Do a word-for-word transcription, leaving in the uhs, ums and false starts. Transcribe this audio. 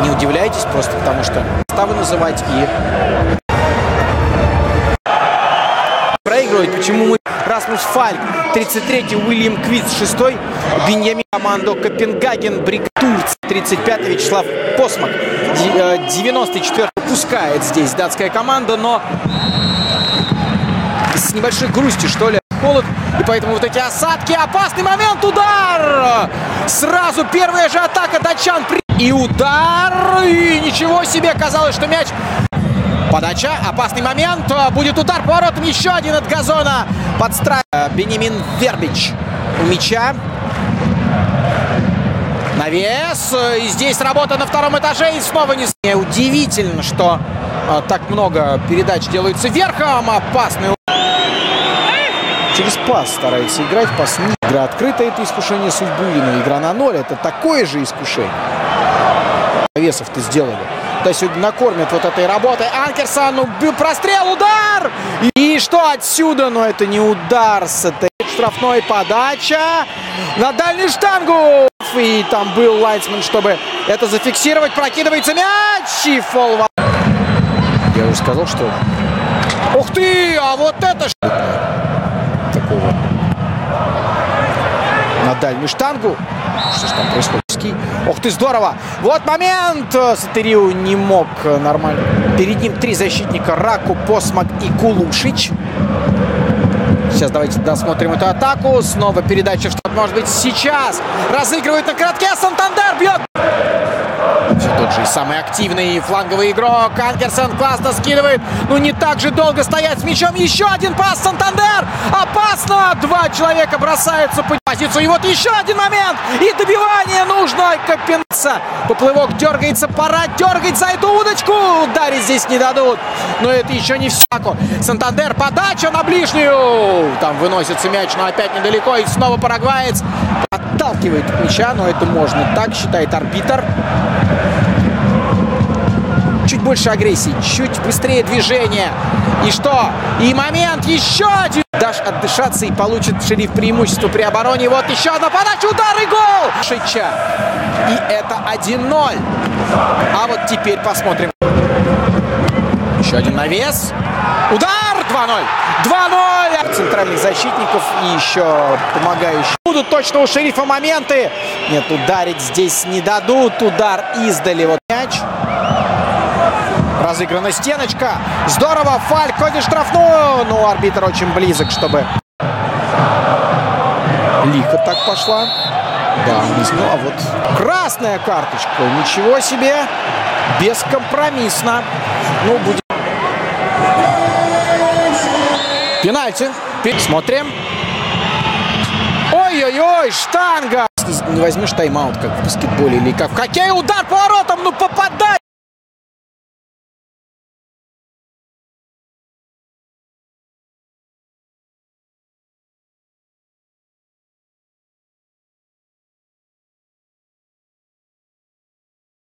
Не удивляйтесь, просто потому что ставы называть и проигрывать. Почему мы? Расмус Фальк, тридцать третий, Уильям Квиц, шестой, Беньямин, команда Копенгаген, Брик Турц, тридцать пятый, Вячеслав Посмак, девяносто четвёртый. Пускает здесь датская команда, но с небольшой грустью, что ли, холод. И поэтому вот эти осадки, опасный момент, удар! Сразу первая же атака датчан. И удар, и ничего себе, казалось, что мяч... Подача, опасный момент, будет удар поворотом, еще один от газона. Подстраивает Беньямин Вербич у мяча. Навес, и здесь работа на втором этаже, и снова не... Удивительно, что а, так много передач делается верхом, опасный... Через пас старается играть, пас не... Игра открыта, это искушение судьбы, но игра на ноль, это такое же искушение. Навесов-то сделали. Да, сегодня накормят вот этой работой. Анкерсон, убил, прострел, удар! И что отсюда? Но это не удар с этой штрафной, подача на дальнюю штангу. И там был лайнсмен, чтобы это зафиксировать. Прокидывается мяч и фол. Я уже сказал, что... Ух ты! А вот это что? Такого. На дальнюю штангу. Что ж там происходит? Ох ты, здорово! Вот момент! Сатериу не мог нормально. Перед ним три защитника. Раку, Посмак и Кулушич. Сейчас давайте досмотрим эту атаку. Снова передача, что может быть сейчас. Разыгрывает на коротке. Сантандер бьет. Все тот же и самый активный фланговый игрок. Анкерсон классно скидывает. Ну не так же долго стоять с мячом. Еще один пас. Сантандер. Опасно. Два человека бросаются по позицию. И вот еще один момент. И добивание нужно. Копенца. Поплывок дергается. Пора дергать за эту удочку. Ударить здесь не дадут. Но это еще не все. Сантандер. Подача на ближнюю. Там выносится мяч, но опять недалеко. И снова парагваец отталкивает от мяча. Но это можно так, считает арбитр. Чуть больше агрессии, чуть быстрее движения. И что? И момент еще один. Дашь отдышаться и получит Шериф преимущество при обороне. Вот еще одна подача, удар и гол! Шича. И это один ноль. А вот теперь посмотрим. Еще один навес. Удар! два ноль. два ноль. Центральных защитников и еще помогающих. Будут точно у Шерифа моменты. Нет, ударить здесь не дадут. Удар издали. Вот мяч. Разыграна стеночка. Здорово. Фальк ходит штрафную. Ну, арбитр очень близок, чтобы... Лихо так пошла. Да, ну, а вот красная карточка. Ничего себе. Бескомпромиссно. Ну, будет... Пенальти. Смотрим. Ой-ой-ой, штанга. Не возьмешь тайм-аут, как в баскетболе или как в хоккее. Удар поворотом, ну попадай.